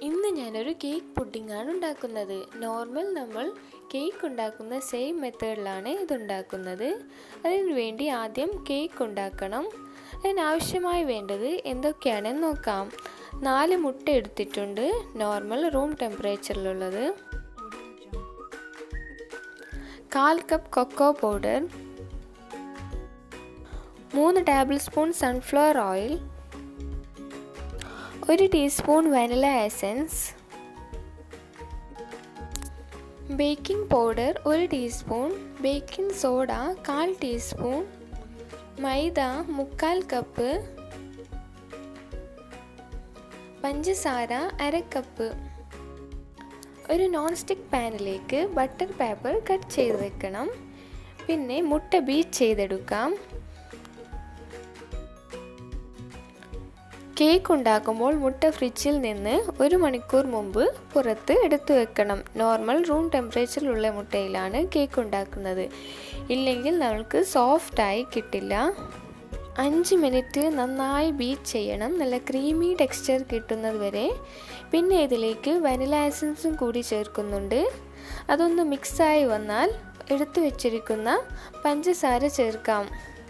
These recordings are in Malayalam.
ഇന്ന് ഞാനൊരു കേക്ക് പുഡിംഗാണ് ഉണ്ടാക്കുന്നത്. നോർമൽ നമ്മൾ കേക്ക് ഉണ്ടാക്കുന്ന സെയിം മെത്തേഡിലാണ് ഇതുണ്ടാക്കുന്നത്. അതിനു വേണ്ടി ആദ്യം കേക്ക് ഉണ്ടാക്കണം. അതിനാവശ്യമായി വേണ്ടത് എന്തൊക്കെയാണെന്ന് നോക്കാം. 4 മുട്ട എടുത്തിട്ടുണ്ട്, നോർമൽ റൂം ടെമ്പറേച്ചറിലുള്ളത്. 1/4 cup cocoa powder, 3 tablespoon sunflower oil, 1 teaspoon vanilla essence, baking powder 1 teaspoon, baking soda 1/4 teaspoon, maida 3/4 cup, പഞ്ചസാര 1/2 കപ്പ്. ഒരു നോൺ സ്റ്റിക്ക് പാനിലേക്ക് ബട്ടർ പേപ്പർ കട്ട് ചെയ്ത് വെക്കണം. പിന്നെ മുട്ട ബീറ്റ് ചെയ്തെടുക്കാം. കേക്ക് ഉണ്ടാക്കുമ്പോൾ മുട്ട ഫ്രിഡ്ജിൽ നിന്ന് 1 മണിക്കൂർ മുമ്പ് പുറത്ത് എടുത്തു വെക്കണം. നോർമൽ റൂം ടെമ്പറേച്ചറിലുള്ള മുട്ടയിലാണ് കേക്ക് ഉണ്ടാക്കുന്നത്. ഇല്ലെങ്കിൽ നമുക്ക് സോഫ്റ്റായി കിട്ടില്ല. 5 മിനിറ്റ് നന്നായി ബീറ്റ് ചെയ്യണം, നല്ല ക്രീമി ടെക്സ്ചർ കിട്ടുന്നത് വരെ. പിന്നെ ഇതിലേക്ക് വാനില എസൻസും കൂടി ചേർക്കുന്നുണ്ട്. അതൊന്ന് മിക്സായി വന്നാൽ എടുത്തു വെച്ചിരിക്കുന്ന പഞ്ചസാര ചേർക്കാം.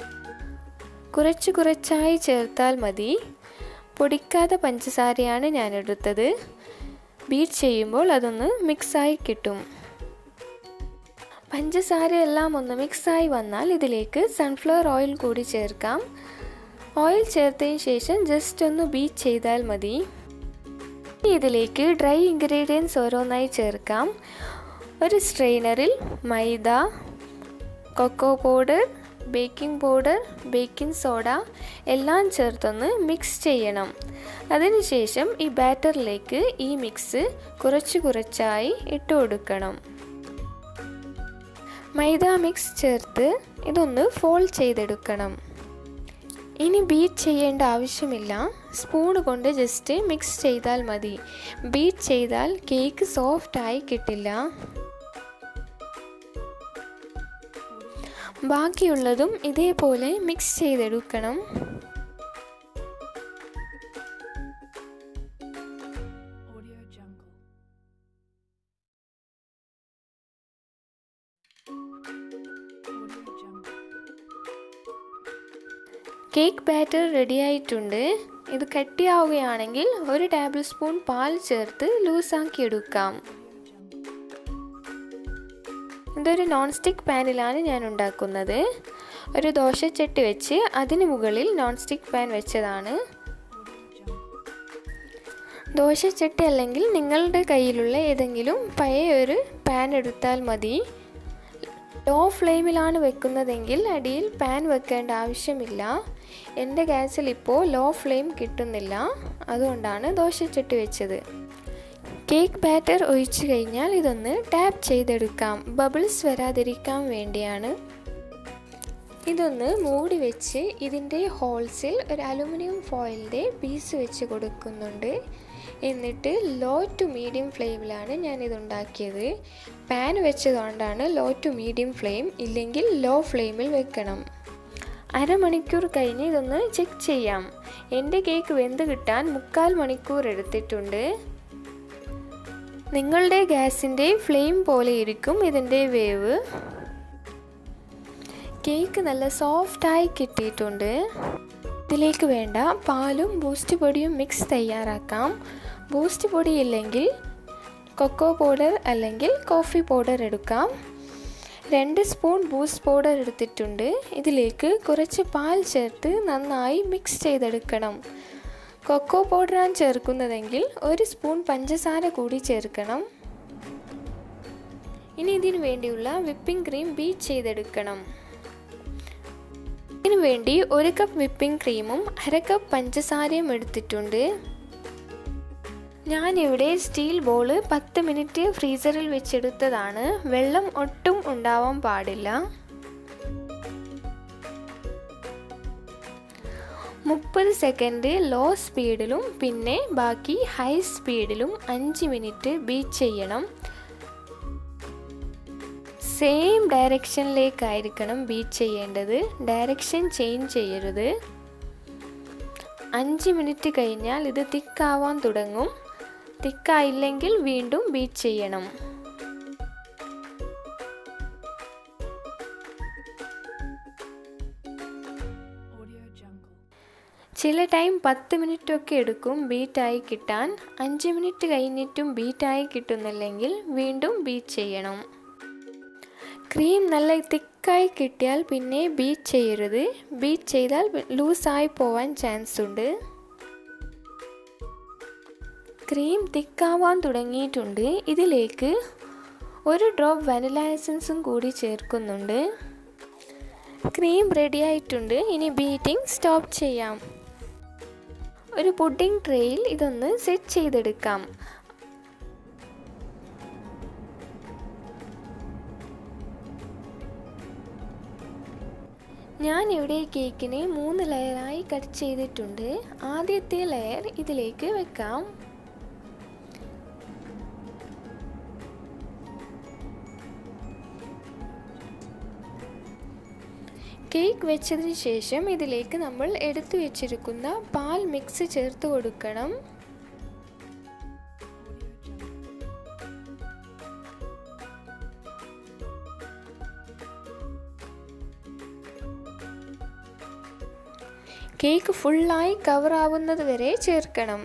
കുറച്ചായി ചേർത്താൽ മതി. പൊടിക്കാത്ത പഞ്ചസാരയാണ് ഞാൻ എടുത്തത്. ബീറ്റ് ചെയ്യുമ്പോൾ അതൊന്ന് മിക്സായി കിട്ടും. പഞ്ചസാര എല്ലാം ഒന്ന് മിക്സായി വന്നാൽ ഇതിലേക്ക് സൺഫ്ലവർ ഓയിൽ കൂടി ചേർക്കാം. ഓയിൽ ചേർത്തതിന് ശേഷം ജസ്റ്റ് ഒന്ന് ബീറ്റ് ചെയ്താൽ മതി. ഇതിലേക്ക് ഡ്രൈ ഇൻഗ്രീഡിയൻസ് ഓരോന്നായി ചേർക്കാം. ഒരു സ്ട്രെയിനറിൽ maida, cocoa powder, baking powder, baking soda എല്ലാം ചേർത്തൊന്ന് മിക്സ് ചെയ്യണം. അതിനുശേഷം ഈ ബാറ്ററിലേക്ക് ഈ മിക്സ് കുറച്ചായി ഇട്ട് കൊടുക്കണം. മൈദ മിക്സ് ചേർത്ത് ഇതൊന്ന് ഫോൾഡ് ചെയ്തെടുക്കണം. ഇനി ബീറ്റ് ചെയ്യേണ്ട ആവശ്യമില്ല, സ്പൂൺ കൊണ്ട് ജസ്റ്റ് മിക്സ് ചെയ്താൽ മതി. ബീറ്റ് ചെയ്താൽ കേക്ക് സോഫ്റ്റായി കിട്ടില്ല. ബാക്കിയുള്ളതും ഇതേപോലെ മിക്സ് ചെയ്തെടുക്കണം. കേക്ക് ബാറ്റർ റെഡിയായിട്ടുണ്ട്. ഇത് കട്ടിയാവുകയാണെങ്കിൽ 1 ടേബിൾ സ്പൂൺ പാൽ ചേർത്ത് ലൂസാക്കി എടുക്കാം. ഇതൊരു നോൺ സ്റ്റിക്ക് പാനിലാണ് ഞാൻ ഉണ്ടാക്കുന്നത്. ഒരു ദോശച്ചട്ടി വെച്ച് അതിന് മുകളിൽ നോൺ സ്റ്റിക്ക് പാൻ വെച്ചതാണ്. ദോശച്ചട്ടി അല്ലെങ്കിൽ നിങ്ങളുടെ കയ്യിലുള്ള ഏതെങ്കിലും പഴയ ഒരു പാൻ എടുത്താൽ മതി. ലോ ഫ്ലെയിമിലാണ് വെക്കുന്നതെങ്കിൽ അടിയിൽ പാൻ വെക്കേണ്ട ആവശ്യമില്ല. എൻ്റെ ഗ്യാസിൽ ഇപ്പോൾ ലോ ഫ്ലെയിം കിട്ടുന്നില്ല, അതുകൊണ്ടാണ് ദോശച്ചട്ടി വെച്ചത്. കേക്ക് ബാറ്റർ ഒഴിച്ചു കഴിഞ്ഞാൽ ഇതൊന്ന് ടാപ്പ് ചെയ്തെടുക്കാം. ബബിൾസ് വരാതിരിക്കാൻ വേണ്ടിയാണ്. ഇതൊന്ന് മൂടി വെച്ച് ഇതിൻ്റെ ഹോൾസിൽ ഒരു അലുമിനിയം ഫോയിലിൻ്റെ പീസ് വെച്ച് കൊടുക്കുന്നുണ്ട്. എന്നിട്ട് ലോ ടു മീഡിയം ഫ്ലെയിമിലാണ് ഞാനിതുണ്ടാക്കിയത്. പാൻ വെച്ചതുകൊണ്ടാണ് ലോ ടു മീഡിയം ഫ്ലെയിം, ഇല്ലെങ്കിൽ ലോ ഫ്ലെയിമിൽ വെക്കണം. 1/2 മണിക്കൂർ കഴിഞ്ഞ് ഇതൊന്ന് ചെക്ക് ചെയ്യാം. എൻ്റെ കേക്ക് വെന്ത് കിട്ടാൻ 3/4 മണിക്കൂർ എടുത്തിട്ടുണ്ട്. നിങ്ങളുടെ ഗ്യാസിൻ്റെ ഫ്ലെയിം പോലെ ഇരിക്കും ഇതിൻ്റെ വേവ്. കേക്ക് നല്ല സോഫ്റ്റായി കിട്ടിയിട്ടുണ്ട്. ഇതിലേക്ക് വേണ്ട പാലും ബൂസ്റ്റ് പൊടിയും മിക്സ് തയ്യാറാക്കാം. ബൂസ്റ്റ് പൊടി ഇല്ലെങ്കിൽ കൊക്കോ പൗഡർ അല്ലെങ്കിൽ കോഫി പൗഡർ എടുക്കാം. 2 സ്പൂൺ ബൂസ്റ്റ് പൗഡർ എടുത്തിട്ടുണ്ട്. ഇതിലേക്ക് കുറച്ച് പാൽ ചേർത്ത് നന്നായി മിക്സ് ചെയ്തെടുക്കണം. കൊക്കോ പൗഡറാണ് ചേർക്കുന്നതെങ്കിൽ 1 സ്പൂൺ പഞ്ചസാര കൂടി ചേർക്കണം. ഇനി ഇതിനു വേണ്ടിയുള്ള വിപ്പിംഗ് ക്രീം ബീറ്റ് ചെയ്തെടുക്കണം. ഇതിനു വേണ്ടി 1 കപ്പ് വിപ്പിംഗ് ക്രീമും 1/2 കപ്പ് പഞ്ചസാരയും എടുത്തിട്ടുണ്ട്. ഞാനിവിടെ സ്റ്റീൽ ബോൾ 10 മിനിറ്റ് ഫ്രീസറിൽ വെച്ചെടുത്തതാണ്. വെള്ളം ഒട്ടും ഉണ്ടാവാൻ പാടില്ല. 30 സെക്കൻഡ് ലോ സ്പീഡിലും പിന്നെ ബാക്കി ഹൈ സ്പീഡിലും 5 മിനിറ്റ് ബീറ്റ് ചെയ്യണം. സെയിം ഡയറക്ഷനിലേക്കായിരിക്കണം ബീറ്റ് ചെയ്യേണ്ടത്. ഡയറക്ഷൻ ചേഞ്ച് ചെയ്യരുത്. 5 മിനിറ്റ് കഴിഞ്ഞാൽ ഇത് തിക്കാവാൻ തുടങ്ങും. തിക്കായില്ലെങ്കിൽ വീണ്ടും ബീറ്റ് ചെയ്യണം. ചില ടൈം 10 മിനിറ്റൊക്കെ എടുക്കും ബീറ്റായി കിട്ടാൻ. 5 മിനിറ്റ് കഴിഞ്ഞിട്ടും ബീറ്റായി കിട്ടുന്നില്ലെങ്കിൽ വീണ്ടും ബീറ്റ് ചെയ്യണം. ക്രീം നല്ല തിക്കായി കിട്ടിയാൽ പിന്നെ ബീറ്റ് ചെയ്യരുത്. ബീറ്റ് ചെയ്താൽ ലൂസായി പോവാൻ ചാൻസ് ഉണ്ട്. ക്രീം തിക്കാവാൻ തുടങ്ങിയിട്ടുണ്ട്. ഇതിലേക്ക് ഒരു ഡ്രോപ്പ് വാനില എസൻസും കൂടി ചേർക്കുന്നുണ്ട്. ക്രീം റെഡി ആയിട്ടുണ്ട്. ഇനി ബീറ്റിംഗ് സ്റ്റോപ്പ് ചെയ്യാം. ഒരു പുഡിംഗ് ട്രേയിൽ ഇതൊന്ന് സെറ്റ് ചെയ്തെടുക്കാം. ഞാൻ ഇവിടെ കേക്കിനെ 3 ലെയറായി കട്ട് ചെയ്തിട്ടുണ്ട്. ആദ്യത്തെ ലെയർ ഇതിലേക്ക് വെക്കാം. കേക്ക് വെച്ചതിന് ശേഷം ഇതിലേക്ക് നമ്മൾ എടുത്തു വെച്ചിരിക്കുന്ന പാൽ മിക്സ് ചേർത്ത് കൊടുക്കണം. കേക്ക് ഫുള്ളായി കവർ ആവുന്നത് വരെ ചേർക്കണം.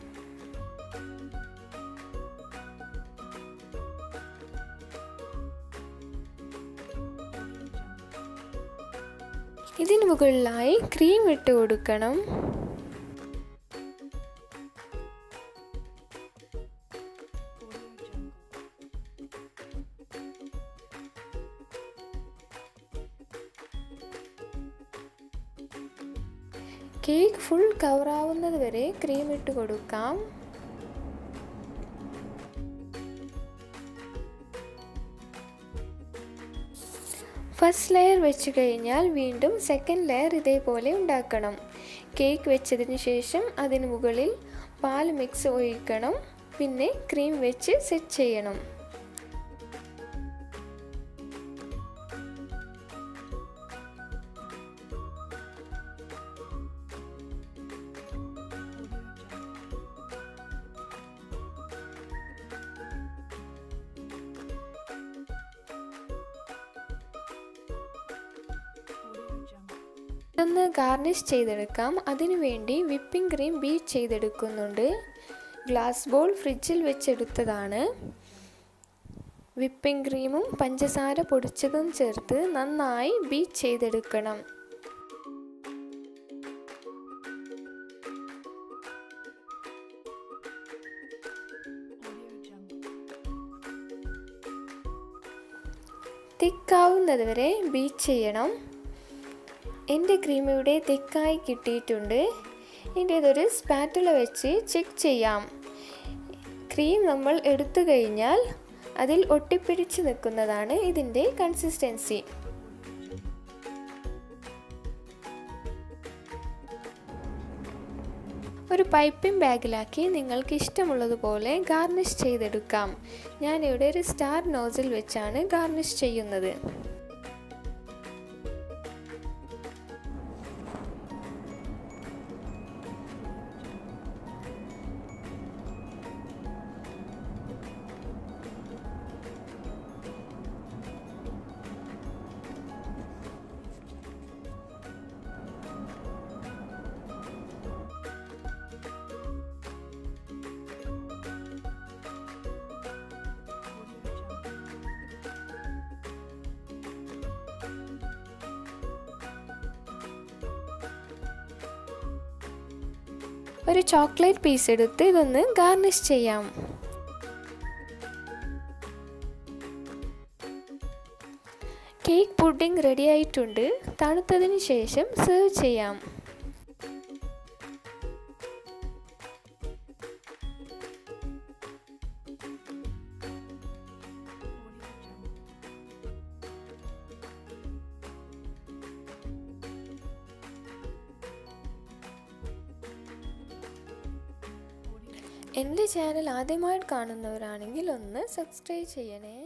ഇതിന് മുകളിലായി ക്രീം ഇട്ട് കൊടുക്കണം. കേക്ക് ഫുൾ കവർ ആവുന്നത് വരെ ക്രീം ഇട്ട് കൊടുക്കാം. ഫസ്റ്റ് ലെയർ വെച്ച് കഴിഞ്ഞാൽ വീണ്ടും സെക്കൻഡ് ലെയർ ഇതേപോലെ ഉണ്ടാക്കണം. കേക്ക് വെച്ചതിന് ശേഷം അതിന് മുകളിൽ പാൽ മിക്സ് ഒഴിക്കണം. പിന്നെ ക്രീം വെച്ച് സെറ്റ് ചെയ്യണം. ഇതൊന്ന് ഗാർണിഷ് ചെയ്തെടുക്കാം. അതിനുവേണ്ടി വിപ്പിംഗ് ക്രീം ബീറ്റ് ചെയ്തെടുക്കുന്നുണ്ട്. ഗ്ലാസ് ബോൾ ഫ്രിഡ്ജിൽ വെച്ചെടുത്തതാണ്. വിപ്പിംഗ് ക്രീമും പഞ്ചസാര പൊടിച്ചതും ചേർത്ത് നന്നായി ബീറ്റ് ചെയ്തെടുക്കണം. തിക്കാവുന്നത് വരെ ബീറ്റ് ചെയ്യണം. എൻ്റെ ക്രീം ഇവിടെ തിക്കായി കിട്ടിയിട്ടുണ്ട്. ഇനി ഇതൊരു സ്പാറ്റുല വെച്ച് ചെക്ക് ചെയ്യാം. ക്രീം നമ്മൾ എടുത്തു കഴിഞ്ഞാൽ അതിൽ ഒട്ടിപ്പിടിച്ച് നിൽക്കുന്നതാണ് ഇതിൻ്റെ കൺസിസ്റ്റൻസി. ഒരു പൈപ്പിംഗ് ബാഗിലാക്കി നിങ്ങൾക്ക് ഇഷ്ടമുള്ളതുപോലെ ഗാർണിഷ് ചെയ്തെടുക്കാം. ഞാനിവിടെ ഒരു സ്റ്റാർ നോസിൽ വെച്ചാണ് ഗാർണിഷ് ചെയ്യുന്നത്. ഒരു ചോക്ലേറ്റ് പീസ് എടുത്ത് ഇതൊന്ന് ഗാർണിഷ് ചെയ്യാം. കേക്ക് പുഡിംഗ് റെഡി ആയിട്ടുണ്ട്. തണുത്തതിന് ശേഷം സെർവ് ചെയ്യാം. എൻ്റെ ചാനൽ ആദ്യമായിട്ട് കാണുന്നവരാണെങ്കിൽ ഒന്ന് സബ്സ്ക്രൈബ് ചെയ്യണേ.